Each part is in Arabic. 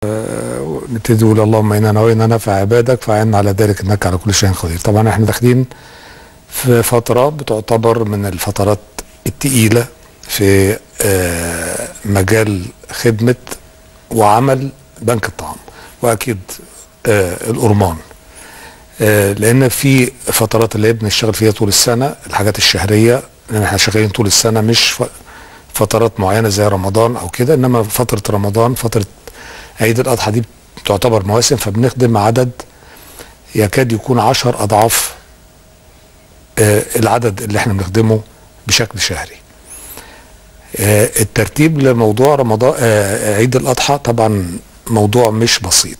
نبتدي نقول اللهم انا نوينا نفع عبادك فاعنا على ذلك انك على كل شيء قدير. طبعا احنا داخلين في فتره بتعتبر من الفترات الثقيله في مجال خدمه وعمل بنك الطعام واكيد الأورمان، لان في فترات اللي بنشتغل فيها طول السنه الحاجات الشهريه، لان احنا شغالين طول السنه مش فترات معينه زي رمضان او كده، انما فتره رمضان فتره عيد الاضحى دي تعتبر مواسم، فبنخدم عدد يكاد يكون 10 اضعاف العدد اللي احنا بنخدمه بشكل شهري. الترتيب لموضوع رمضان عيد الاضحى طبعا موضوع مش بسيط،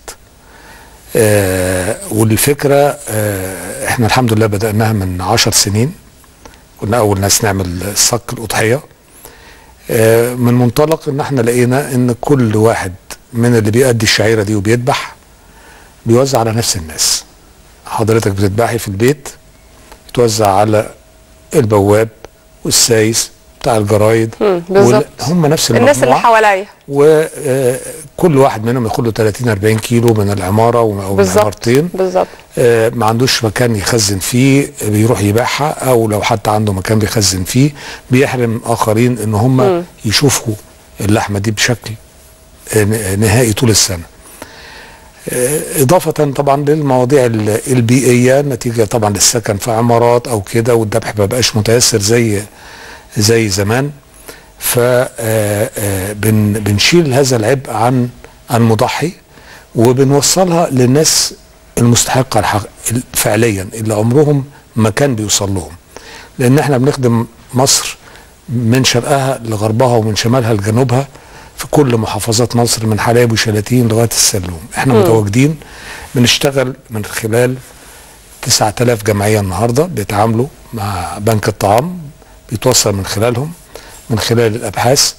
والفكره احنا الحمد لله بدأناها من 10 سنين، كنا اول ناس نعمل صك الاضحيه، من منطلق ان احنا لقينا ان كل واحد من اللي بيأدي الشعيره دي وبيذبح بيوزع على نفس الناس. حضرتك بتذبحي في البيت بتوزع على البواب والسايس بتاع الجرايد، هم نفس المجموعه الناس اللي حواليا، وكل واحد منهم ياخد له 30 40 كيلو من العماره او من العمارتين بالظبط. ما عندوش مكان يخزن فيه بيروح يبيعها، او لو حتى عنده مكان بيخزن فيه بيحرم اخرين ان هم يشوفوا اللحمه دي بشكل نهائي طول السنه. إضافة طبعا للمواضيع البيئية نتيجة طبعا للسكن في عمارات أو كده، والذبح ما بقاش متيسر زي زمان، فبنشيل هذا العبء عن المضحي وبنوصلها للناس المستحقة فعليا اللي عمرهم ما كان بيوصل لهم، لأن احنا بنخدم مصر من شرقها لغربها ومن شمالها لجنوبها في كل محافظات مصر، من حلايب وشلاتين لغايه السلوم. احنا متواجدين بنشتغل من خلال 9000 جمعيه النهارده بيتعاملوا مع بنك الطعام، بيتوصل من خلالهم من خلال الابحاث.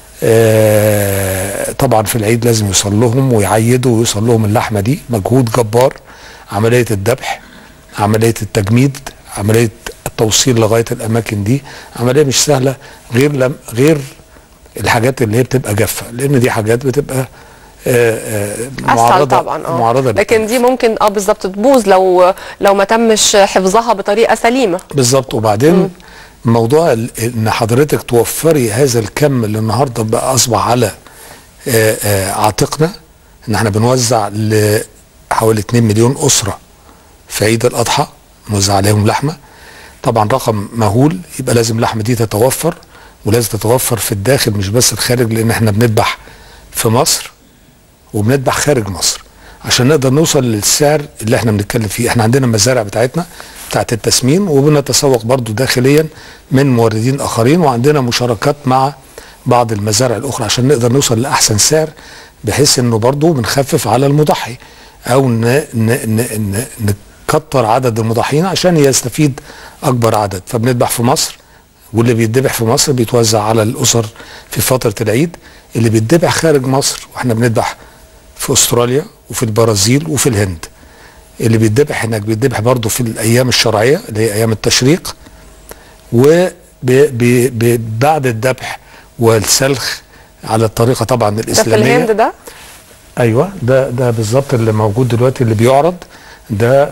طبعا في العيد لازم يوصل لهم ويعيدوا ويوصل لهم اللحمه دي، مجهود جبار. عمليه الذبح، عمليه التجميد، عمليه التوصيل لغايه الاماكن دي عمليه مش سهله، غير الحاجات اللي هي بتبقى جافه، لان دي حاجات بتبقى معرضه طبعا معرضه، لكن دي ممكن بالظبط تبوظ لو ما تمش حفظها بطريقه سليمه. بالظبط. وبعدين موضوع ان حضرتك توفري هذا الكم اللي النهارده بقى اصبح على عاتقنا، ان احنا بنوزع لحوالي 2 مليون اسره في عيد الاضحى، نوزع عليهم لحمه. طبعا رقم مهول، يبقى لازم اللحمه دي تتوفر، ولازم تتوفر في الداخل مش بس الخارج، لان احنا بنذبح في مصر وبنذبح خارج مصر عشان نقدر نوصل للسعر اللي احنا بنتكلم فيه. احنا عندنا مزارع بتاعتنا بتاعت التسمين، وبنتسوق برضو داخليا من موردين اخرين، وعندنا مشاركات مع بعض المزارع الاخرى عشان نقدر نوصل لاحسن سعر، بحيث انه برضو بنخفف على المضحي او نكتر عدد المضحيين عشان يستفيد اكبر عدد. فبنذبح في مصر، واللي بيتذبح في مصر بيتوزع على الاسر في فتره العيد. اللي بيتذبح خارج مصر، واحنا بنذبح في استراليا وفي البرازيل وفي الهند، اللي بيتذبح هناك بيتذبح برضه في الايام الشرعيه اللي هي ايام التشريق، وبعد الذبح والسلخ على الطريقه طبعا الاسلاميه. ده في الهند ده؟ ايوه، ده بالظبط اللي موجود دلوقتي اللي بيعرض ده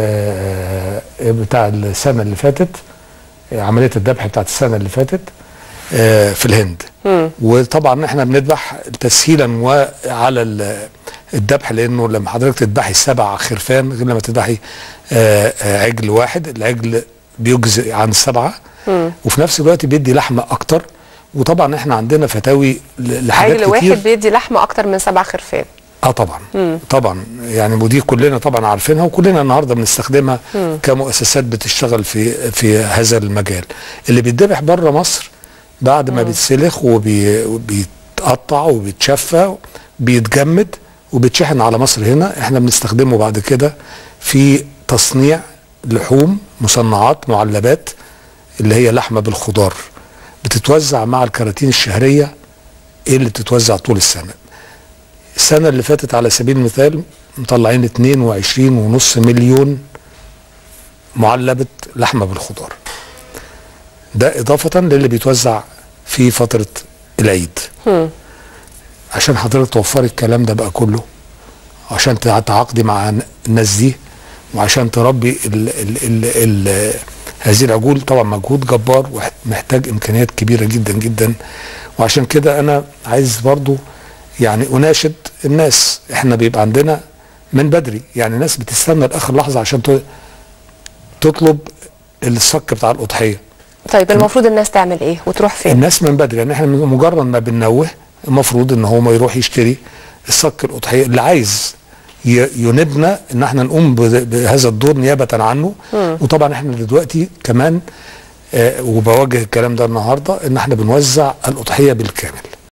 بتاع السنه اللي فاتت، عمليه الذبح بتاعت السنه اللي فاتت في الهند. وطبعا احنا بنذبح تسهيلا وعلى الذبح، لانه لما حضرتك تذبحي 7 خرفان غير لما تذبحي عجل واحد، العجل بيجزئ عن 7، وفي نفس الوقت بيدي لحمه اكتر. وطبعا احنا عندنا فتاوي لحاجات كتير. عجل واحد بيدي لحمه اكتر من 7 خرفان. طبعا. طبعا يعني ودي كلنا طبعا عارفينها، وكلنا النهارده بنستخدمها كمؤسسات بتشتغل في هذا المجال. اللي بيتذبح بره مصر بعد ما بيتسلخ وبيتقطع وبيتشفى بيتجمد وبيتشحن على مصر هنا، احنا بنستخدمه بعد كده في تصنيع لحوم مصنعات معلبات اللي هي لحمه بالخضار، بتتوزع مع الكراتين الشهريه اللي بتتوزع طول السنه. السنه اللي فاتت على سبيل المثال مطلعين 22.5 مليون معلبه لحمه بالخضار، ده اضافه للي بيتوزع في فتره العيد. عشان حضرتك توفري الكلام ده بقى كله، عشان تتعاقدي مع الناس دي، وعشان تربي هذه العجول، طبعا مجهود جبار ومحتاج امكانيات كبيره جدا جدا. وعشان كده انا عايز برضو يعني اناشد الناس، احنا بيبقى عندنا من بدري يعني ناس بتستنى لاخر لحظه عشان تطلب الصك بتاع الاضحيه. طيب المفروض الناس تعمل ايه وتروح فين؟ الناس من بدري، يعني احنا مجرد ما بننوه المفروض ان هو ما يروح يشتري الصك الاضحيه اللي عايز ينبنا ان احنا نقوم بهذا الدور نيابه عنه. وطبعا احنا دلوقتي كمان وبوجه الكلام ده النهارده ان احنا بنوزع الاضحيه بالكامل.